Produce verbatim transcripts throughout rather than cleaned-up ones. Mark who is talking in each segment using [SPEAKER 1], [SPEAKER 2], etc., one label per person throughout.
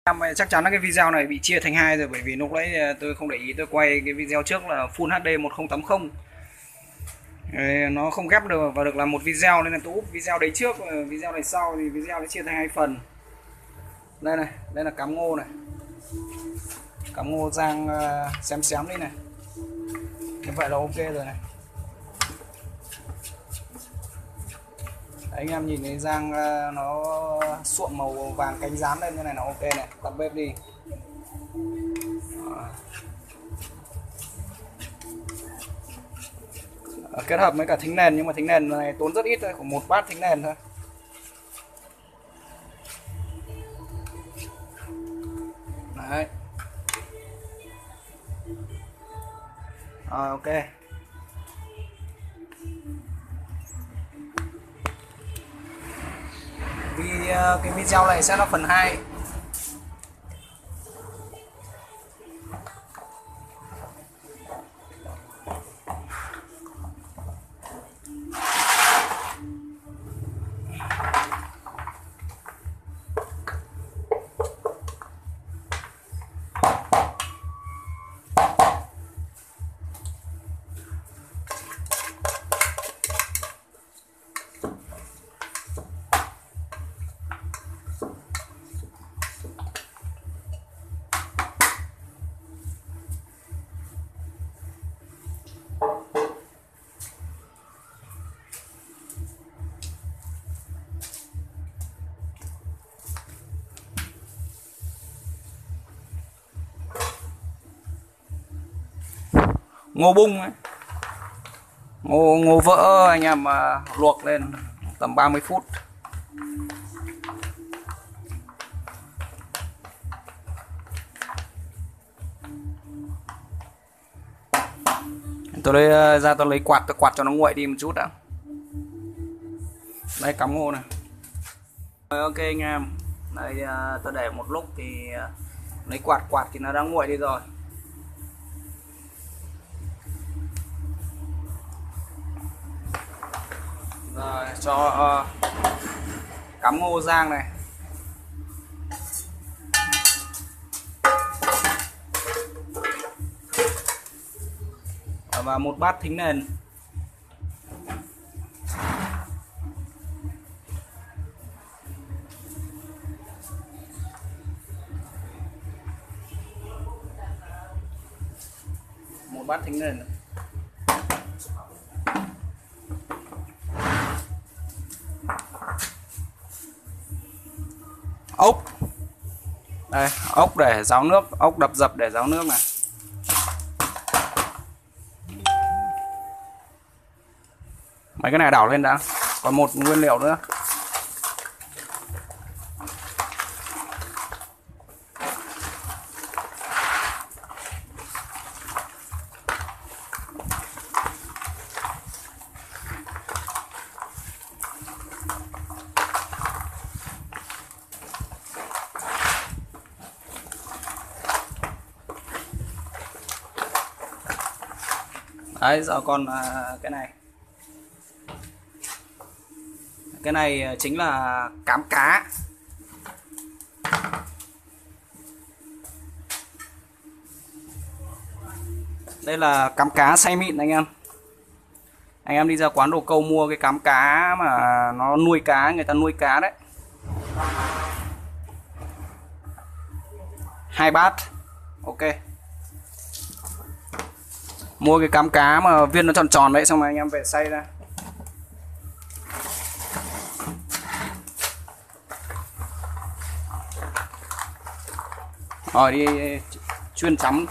[SPEAKER 1] Em chắc chắn là cái video này bị chia thành hai rồi, bởi vì lúc nãy tôi không để ý, tôi quay cái video trước là Full hát đê một không tám không. Nó không ghép được và được làm một video nên là tôi úp video đấy trước, video này sau thì video nó chia thành hai phần. Đây này, đây là cám ngô này, cám ngô rang xém xém đi này, như vậy là ok rồi này. Đấy, anh em nhìn thấy rang nó suộm màu vàng cánh rán lên như này là ok này. Tắt bếp đi. À, kết hợp với cả thính nền, nhưng mà thính nền này tốn rất ít thôi, khoảng một bát thính nền thôi. Đấy. Rồi ok. Vì cái video này sẽ là phần hai. Ngô bung ấy. Ngô, ngô vỡ anh em mà luộc lên tầm ba mươi phút. Tôi lấy ra, tôi lấy quạt, tôi quạt cho nó nguội đi một chút đã. Đây cắm ngô này. Ok anh em, đây tôi để một lúc thì lấy quạt quạt thì nó đã nguội đi rồi. Rồi cho uh, cắm ngô rang này. Và một bát thính nền. Một bát thính nền. Ốc. Đây, ốc để ráo nước, ốc đập dập để ráo nước này. Mấy cái này đảo lên đã. Còn một nguyên liệu nữa. Đấy, giờ còn cái này. Cái này chính là cám cá. Đây là cám cá xay mịn anh em. Anh em đi ra quán đồ câu mua cái cám cá mà nó nuôi cá, người ta nuôi cá đấy. Hai bát. Ok. Mua cái cám cá mà viên nó tròn tròn đấy, xong rồi anh em về xay ra. Rồi đi chuyên chấm.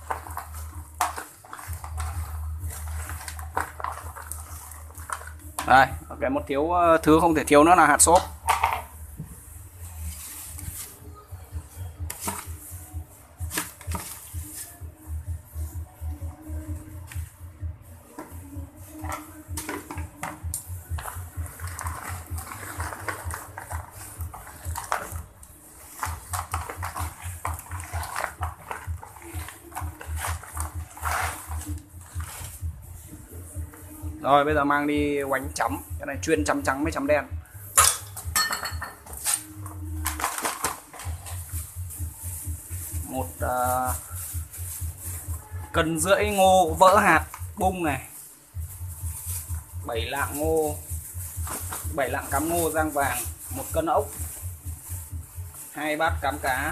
[SPEAKER 1] Đây, ok, một thiếu thứ không thể thiếu nữa là hạt xốp. Rồi bây giờ mang đi oánh chấm. Cái này chuyên chấm trắng với chấm đen. một uh, cân rưỡi ngô vỡ hạt bung này, bảy lạng ngô, bảy lạng cám ngô rang vàng, một cân ốc, hai bát cám cá.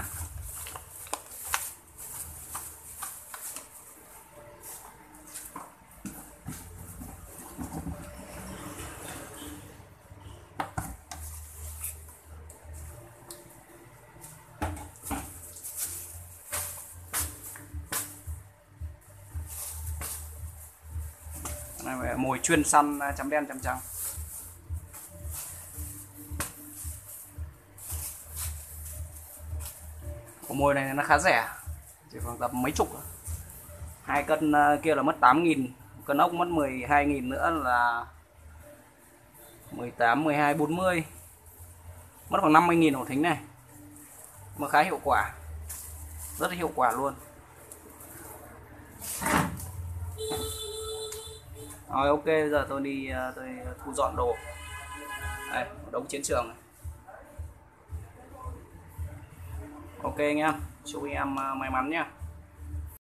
[SPEAKER 1] Này, mồi chuyên săn chấm đen chấm trắng. Của mồi này nó khá rẻ, chỉ khoảng tầm mấy chục. Hai cân kia là mất tám nghìn, cân ốc mất mười hai nghìn nữa là mười tám, mười hai, bốn mươi. Mất khoảng năm mươi nghìn ổ thính này. Mà khá hiệu quả. Rất là hiệu quả luôn. Rồi ok, bây giờ tôi đi tôi thu dọn đồ. Đây, đống chiến trường này. Ok anh em, chúc anh em may mắn nhá.